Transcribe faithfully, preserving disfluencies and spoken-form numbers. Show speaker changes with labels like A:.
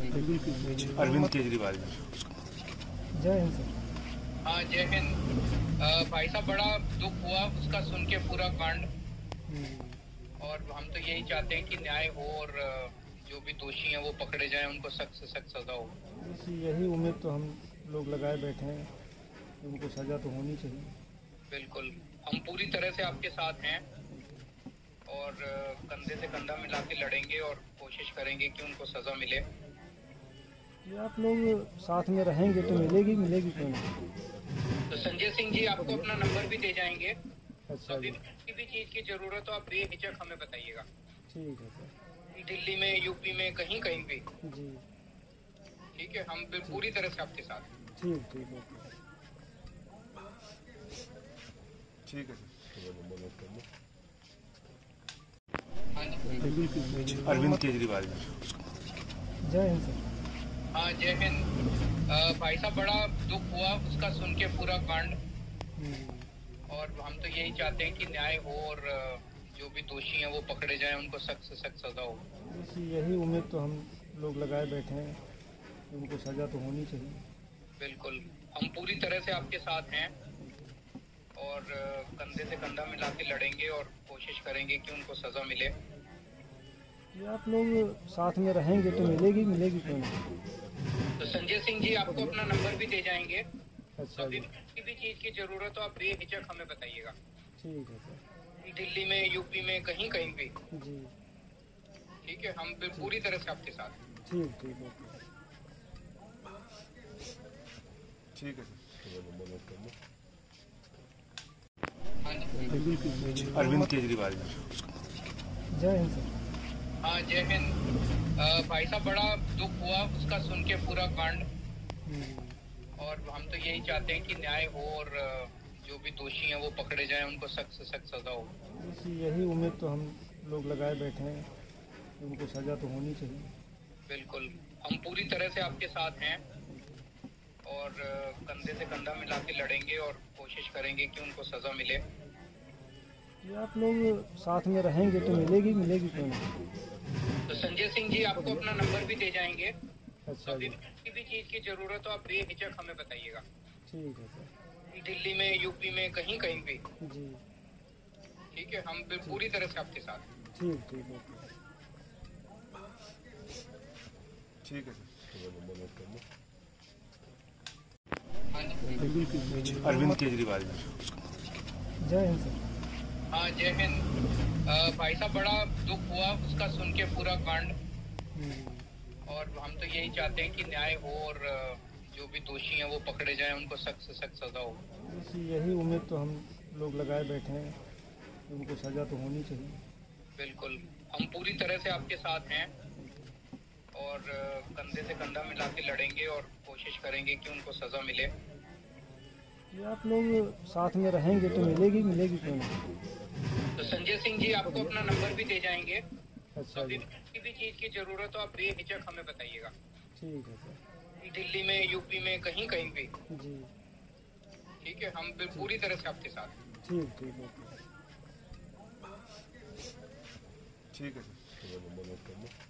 A: अरविंद केजरीवाल।
B: जय हिंद सर।
C: हाँ जय हिंद। भाई साहब बड़ा दुख हुआ उसका सुन के पूरा कांड, और हम तो यही चाहते हैं कि न्याय हो और जो भी दोषी हैं वो पकड़े जाएं, उनको सख्त से सख्त सजा हो।
B: यही उम्मीद तो हम लोग लगाए बैठे हैं, उनको सजा तो होनी चाहिए।
C: बिल्कुल, हम पूरी तरह से आपके साथ हैं और कंधे से कंधा मिला के लड़ेंगे और कोशिश करेंगे कि उनको सजा मिले।
B: ये आप लोग साथ में रहेंगे तो मिलेगी मिलेगी क्यों नहीं।
C: तो संजय सिंह जी आपको अपना नंबर भी दे जाएंगे।
B: अच्छा,
C: कभी भी चीज की जरूरत हो आप बेहिचक हमें बताइएगा।
B: ठीक है सर।
C: दिल्ली में, यूपी में, कहीं कहीं भी
B: जी
C: ठीक है, हम पूरी तरह से आपके साथ।
B: ठीक ठीक है
A: ठीक है सर। अरविंद केजरीवाल।
B: जय हिंद सर।
C: हाँ जय हिंद। भाई साहब बड़ा दुख हुआ उसका सुन के पूरा कांड, और हम तो यही चाहते हैं कि न्याय हो और जो भी दोषी हैं वो पकड़े जाएं, उनको सख्त से सख्त सजा हो।
B: यही उम्मीद तो हम लोग लगाए बैठे हैं, उनको सजा तो होनी चाहिए।
C: बिल्कुल, हम पूरी तरह से आपके साथ हैं और कंधे से कंधा मिला के लड़ेंगे और कोशिश करेंगे कि उनको सजा मिले।
B: ये आप लोग साथ में रहेंगे तो मिलेगी मिलेगी क्यों नहीं।
C: तो संजय सिंह जी आपको अपना नंबर भी दे जाएंगे।
B: अच्छा,
C: कभी भी चीज की जरूरत हो आप बेहिचक हमें बताइएगा। ठीक
B: है सर।
C: दिल्ली में, यूपी में, कहीं कहीं भी
B: जी
C: ठीक है, हम पूरी तरह से आपके साथ।
B: ठीक ठीक है
A: ठीक है सर। अरविंद केजरीवाल।
B: जय हिंद सर।
C: हाँ जय हिंद। भाई साहब बड़ा दुख हुआ उसका सुन के पूरा कांड, और हम तो यही चाहते हैं कि न्याय हो और जो भी दोषी हैं वो पकड़े जाएं, उनको सख्त से सख्त सजा हो।
B: यही उम्मीद तो हम लोग लगाए बैठे हैं, उनको सजा तो होनी चाहिए।
C: बिल्कुल, हम पूरी तरह से आपके साथ हैं और कंधे से कंधा मिला के लड़ेंगे और कोशिश करेंगे कि उनको सजा मिले।
B: ये आप लोग साथ में रहेंगे तो मिलेगी मिलेगी क्यों नहीं।
C: तो संजय सिंह जी आपको अपना नंबर भी दे जाएंगे।
B: अच्छा,
C: कभी भी चीज की जरूरत हो आप बेहिचक हमें बताइएगा। ठीक
B: है सर।
C: दिल्ली में, यूपी में, कहीं कहीं भी
B: जी
C: ठीक है, हम पूरी तरह से आपके साथ।
B: ठीक ठीक है
A: ठीक है सर। अरविंद केजरीवाल।
B: जय हिंद सर।
C: हाँ जय हिंद। भाई साहब बड़ा दुख हुआ उसका सुन के पूरा कांड, और हम तो यही चाहते हैं कि न्याय हो और जो भी दोषी हैं वो पकड़े जाएं, उनको सख्त से सख्त सजा हो।
B: यही उम्मीद तो हम लोग लगाए बैठे हैं, उनको सजा तो होनी चाहिए।
C: बिल्कुल, हम पूरी तरह से आपके साथ हैं और कंधे से कंधा मिला के लड़ेंगे और कोशिश करेंगे कि उनको सजा मिले।
B: ये आप लोग साथ में रहेंगे तो मिलेगी मिलेगी क्यों नहीं।
C: तो संजय सिंह जी आपको अपना नंबर भी दे जाएंगे।
B: अच्छा,
C: कभी भी चीज की जरूरत हो आप बेहिचक हमें बताइएगा। ठीक
B: है सर।
C: दिल्ली में, यूपी में, कहीं कहीं भी
B: जी
C: ठीक है, हम पूरी तरह से आपके साथ।
B: ठीक ठीक है
A: ठीक है सर।